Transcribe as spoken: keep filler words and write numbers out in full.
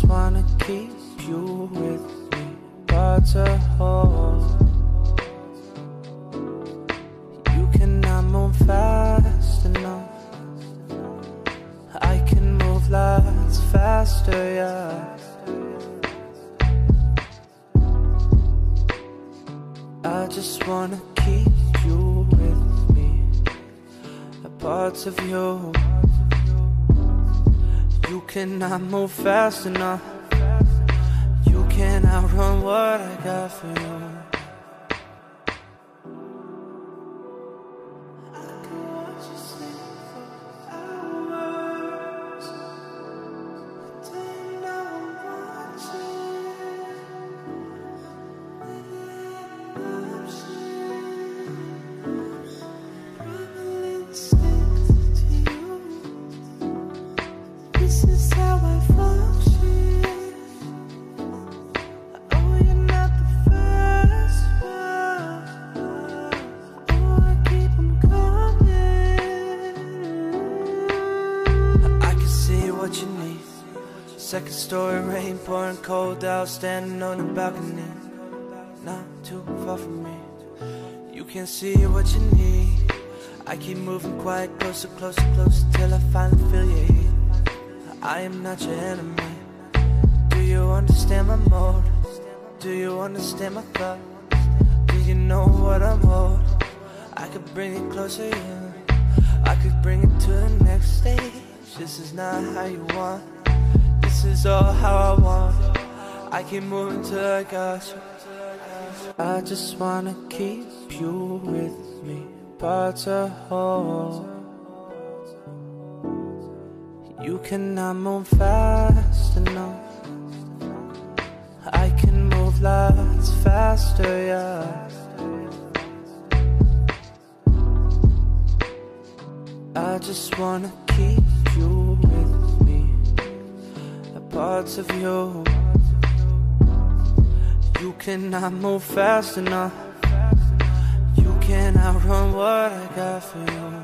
just wanna keep you with me, but to hold. You cannot move fast enough. I can move lots faster, yeah. I just wanna keep you with me, a part of you. You cannot move fast enough. You can't outrun what I got for you. I can watch you sleep for hours. But do you know I'm watching? Within options, primal instinct to you. This is how I function. Oh, you're not the first one. Oh, I keep them coming. I can see what you need. Second story rain pouring cold out, standing on the balcony, not too far from me. You can see what you need. I keep moving quiet, closer, closer, closer, till I finally feel your heat. I am not your enemy. Do you understand my mode? Do you understand my thoughts? Do you know what I'm owed? I could bring it closer, yeah. I could bring it to the next stage. This is not how you want. This is all how I want. I keep moving till I got you. I just wanna keep you with me, but to hold. You cannot move fast enough. I can move lots faster, yeah. I just wanna keep you with me, a part of you. You cannot move fast enough. You can't outrun what I got for you.